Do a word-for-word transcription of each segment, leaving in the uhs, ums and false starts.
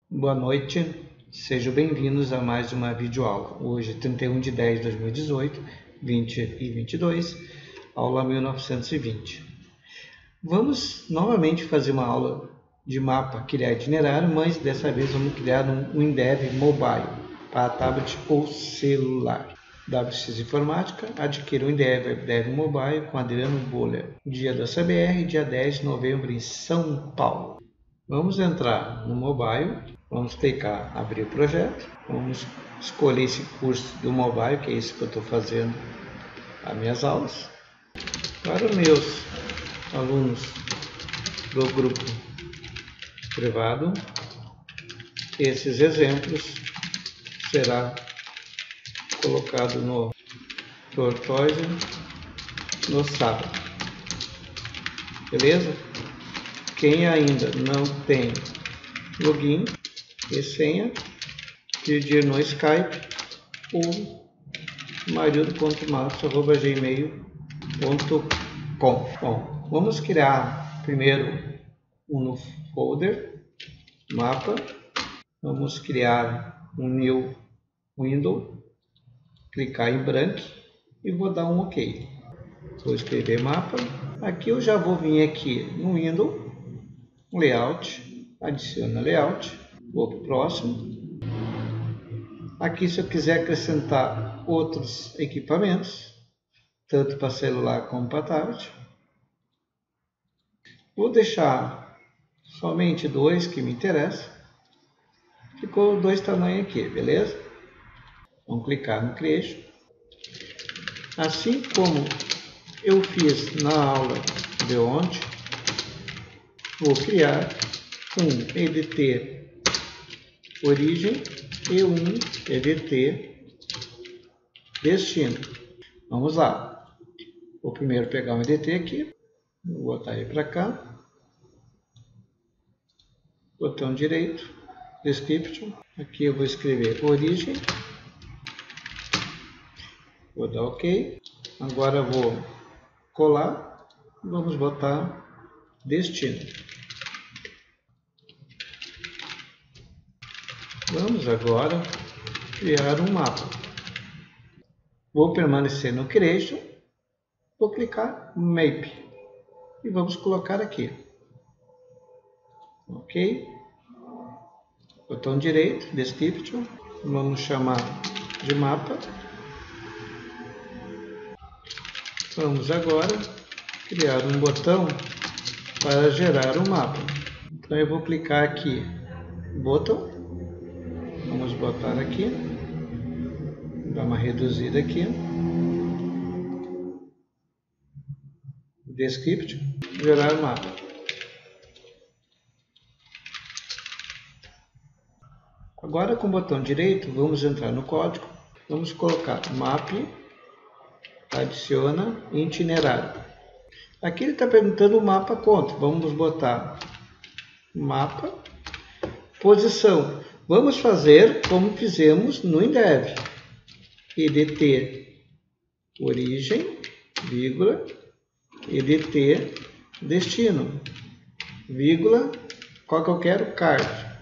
Boa noite, sejam bem-vindos a mais uma videoaula. Hoje, trinta e um de dez de dois mil e dezoito, vinte e vinte e dois, aula mil novecentos e vinte. Vamos novamente fazer uma aula de mapa, criar itinerário, mas dessa vez vamos criar um Windev Mobile para tablet ou celular. W X Informática, adquira o Windev Mobile com Adriano Boller. Dia da C B R, dia dez de novembro em São Paulo. Vamos entrar no mobile. Vamos clicar em abrir o projeto, vamos escolher esse curso do mobile, que é esse que eu estou fazendo as minhas aulas. Para os meus alunos do grupo privado, esses exemplos serão colocados no Tortoise no sábado. Beleza? Quem ainda não tem login e senha, pedir no Skype ou marildo ponto matos arroba gmail ponto com. Bom, vamos criar primeiro um no folder mapa. Vamos criar um new window, clicar em branco e vou dar um OK. Vou escrever mapa. Aqui eu já vou vir aqui no window, layout, adiciona layout. Vou para o próximo. Aqui, se eu quiser acrescentar outros equipamentos, tanto para celular como para tablet, vou deixar somente dois que me interessam. Ficou dois tamanhos aqui, beleza? Vamos clicar no Creation. Assim como eu fiz na aula de ontem, vou criar um E D T origem e um E D T destino. Vamos lá. Vou primeiro pegar um E D T aqui, vou botar ele para cá, botão direito, description. Aqui eu vou escrever origem, vou dar OK. Agora vou colar e vamos botar destino. Vamos agora criar um mapa. Vou permanecer no Creation, vou clicar Map e vamos colocar aqui. OK? Botão direito, Description, vamos chamar de mapa. Vamos agora criar um botão para gerar o mapa. Então eu vou clicar aqui, Botão. Vamos botar aqui, dar uma reduzida aqui, Description, gerar o mapa. Agora com o botão direito, vamos entrar no código, vamos colocar map, adiciona itinerário. Aqui ele está perguntando o mapa quanto, vamos botar mapa, posição. Vamos fazer como fizemos no Windev. E D T origem, vírgula, E D T destino, vírgula, qual que eu quero? Card.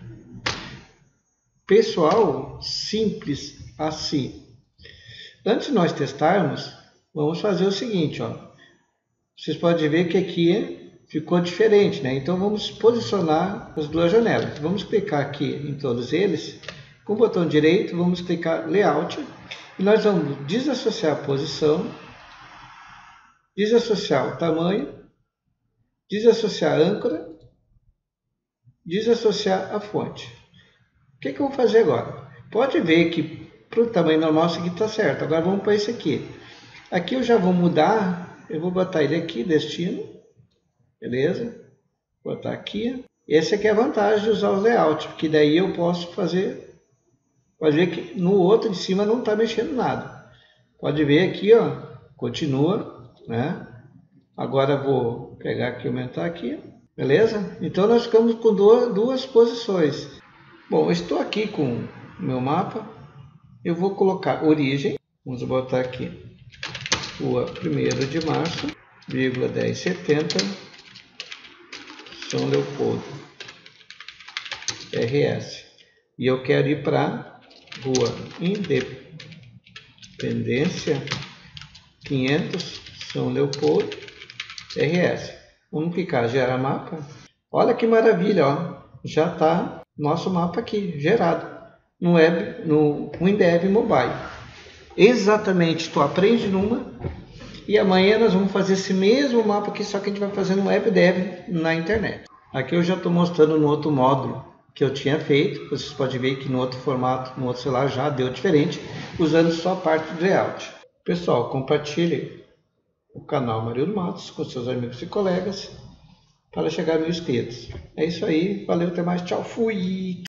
Pessoal, simples assim. Antes de nós testarmos, vamos fazer o seguinte, ó. Vocês podem ver que aqui ficou diferente, né? Então vamos posicionar as duas janelas. Vamos clicar aqui em todos eles. Com o botão direito, vamos clicar Layout. E nós vamos desassociar a posição, desassociar o tamanho, desassociar a âncora, desassociar a fonte. O que, que eu vou fazer agora? Pode ver que para o tamanho normal isso aqui está certo. Agora vamos para esse aqui. Aqui eu já vou mudar. Eu vou botar ele aqui, destino. Beleza? Vou botar aqui. Essa aqui é a vantagem de usar o layout, porque daí eu posso fazer. Pode ver que no outro de cima não está mexendo nada. Pode ver aqui, ó, continua, né? Agora vou pegar aqui e aumentar aqui. Beleza? Então nós ficamos com duas, duas posições. Bom, eu estou aqui com o meu mapa. Eu vou colocar origem. Vamos botar aqui. Rua primeiro de março, vírgula dez setenta. São Leopoldo, R S. e eu quero ir para Rua Independência quinhentos, São Leopoldo, R S. Vamos clicar Gera Mapa. Olha que maravilha, ó. Já está nosso mapa aqui, gerado no web, no WinDev Mobile. Exatamente, tu aprende numa e amanhã nós vamos fazer esse mesmo mapa aqui, só que a gente vai fazer no WebDev na internet. Aqui eu já estou mostrando no outro módulo que eu tinha feito. Vocês podem ver que no outro formato, no outro celular já deu diferente, usando só a parte do layout. Pessoal, compartilhe o canal Marildo Matos com seus amigos e colegas para chegar a mil inscritos. É isso aí, valeu, até mais, tchau, fui!